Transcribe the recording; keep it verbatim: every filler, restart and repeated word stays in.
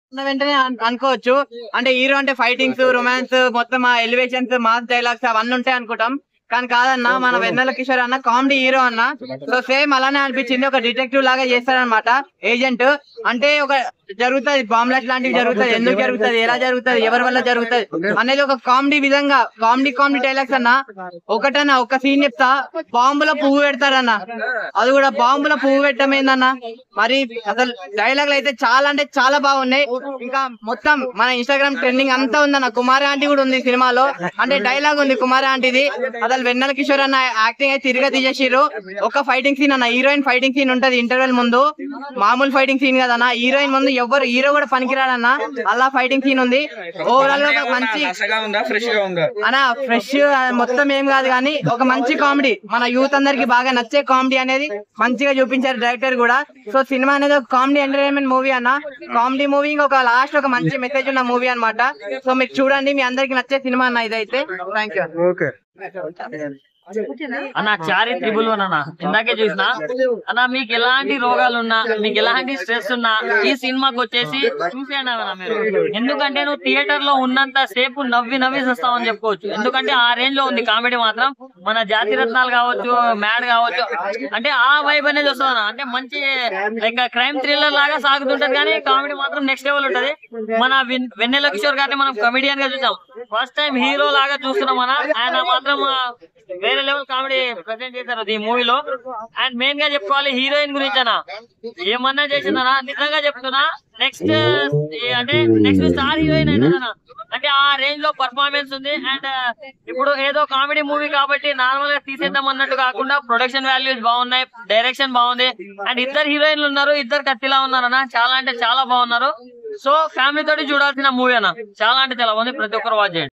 వెంటనే అన్- అనుకోవచ్చు అంటే హీరో అంటే ఫైటింగ్స్ రొమాన్స్ మొత్తం ఆ ఎలివేషన్స్ మాస్ డైలాగ్స్ అవన్నీ ఉంటాయి అనుకుంటాం కానీ కాదన్న మన వెన్నెల కిషోర్ అన్న కామెడీ హీరో అన్న సో సేమ్ అలానే అనిపించింది ఒక డిటెక్టివ్ లాగా చేస్తారనమాట ఏజెంట్ అంటే ఒక జరుగుతుంది బాంబ్లాస్ట్ లాంటివి జరుగుతుంది ఎందుకు జరుగుతుంది ఎలా జరుగుతుంది ఎవరి వల్ల జరుగుతుంది అనేది ఒక కామెడీ విధంగా కామెడీ కామెడీ డైలాగ్స్ అన్న ఒకటన్నా ఒక సీన్ చెప్తా బాంబులో పువ్వు పెడతారన్న అది కూడా బాంబులో పువ్వు పెట్టడం ఏందన్న మరి అసలు డైలాగులు అయితే చాలా అంటే చాలా బాగున్నాయి ఇంకా మొత్తం మన ఇన్స్టాగ్రామ్ ట్రెండింగ్ అంతా ఉందన్న కుమారి ఆంటీ కూడా ఉంది సినిమాలో అంటే డైలాగ్ ఉంది కుమారి ఆంటీది అసలు వెన్నెల కిషోర్ అన్న యాక్టింగ్ అయితే తిరిగి తీసేసిర్రు ఒక ఫైటింగ్ సీన్ అన్న హీరోయిన్ ఫైటింగ్ సీన్ ఉంటది ఇంటర్వెల్ ముందు మామూలు ఫైటింగ్ సీన్ కదన్న హీరోయిన్ ముందు ఎవరు హీరో కూడా పనికిరాడన్న అలా ఫైటింగ్ సీన్ ఉంది ఓవరాల్ గా ఒక మంచి అన్న ఫ్రెష్ మొత్తం ఏం కాదు కానీ ఒక మంచి కామెడీ మన యూత్ అందరికి బాగా నచ్చే కామెడీ అనేది మంచిగా చూపించారు డైరెక్టర్ కూడా సో సినిమా అనేది ఒక కామెడీ ఎంటర్టైన్మెంట్ మూవీ అన్న కామెడీ మూవీ ఒక లాస్ట్ ఒక మంచి మెసేజ్ ఉన్న మూవీ అన్నమాట సో మీరు చూడండి మీ అందరికి నచ్చే సినిమా అన్న ఇదైతే థ్యాంక్ యూ అన్న చారి త్రిబుల్ వన్ అన్న ఇందాకే చూసిన అన్న మీకు ఎలాంటి రోగాలు ఉన్నా మీకు ఎలాంటి స్ట్రెస్ ఉన్నా ఈ సినిమాకి వచ్చేసి చూసేయండి అన్న మీరు ఎందుకంటే నువ్వు థియేటర్ లో ఉన్నంత సేపు నవ్వి నవ్వి వస్తావని చెప్పుకోవచ్చు ఎందుకంటే ఆ రేంజ్ లో ఉంది కామెడీ మాత్రం మన జాతి రత్నాలు కావచ్చు మ్యాడ్ కావచ్చు అంటే ఆ వైబ్ అనేది వస్తుంది అన్న అంటే మంచి లైక్ క్రైమ్ థ్రిల్లర్ లాగా సాగుతుంటది కానీ కామెడీ మాత్రం నెక్స్ట్ లెవెల్ ఉంటది మన వెన్నెల కిషోర్ గారిని మనం కమెడియన్ గా చూసాం ఫస్ట్ టైం హీరో లాగా చూస్తున్నాం అన్న ఆయన మాత్రం వేరే లెవెల్ కామెడీ ప్రెజెంట్ చేశారు ఈ మూవీలో అండ్ మెయిన్ గా చెప్పుకోవాలి హీరోయిన్ గురించి అన్న ఏమన్నా చేసిందనా నిజంగా చెప్తున్నా నెక్స్ట్ అంటే నెక్స్ట్ స్టార్ హీరోయిన్ అయినా అంటే ఆ రేంజ్ లో పర్ఫార్మెన్స్ ఉంది అండ్ ఇప్పుడు ఏదో కామెడీ మూవీ కాబట్టి నార్మల్ గా తీసేద్దాం అన్నట్టు కాకుండా ప్రొడక్షన్ వాల్యూస్ బాగున్నాయి డైరెక్షన్ బాగుంది అండ్ ఇద్దరు హీరోయిన్లు ఉన్నారు ఇద్దరు కత్తిలా ఉన్నారన్న చాలా అంటే చాలా బాగున్నారు సో ఫ్యామిలీ తోటి చూడాల్సిన మూవీ అన్న చాలా అంటే చాలా బాగుంది ప్రతి ఒక్కరు వాచ్ చేయండి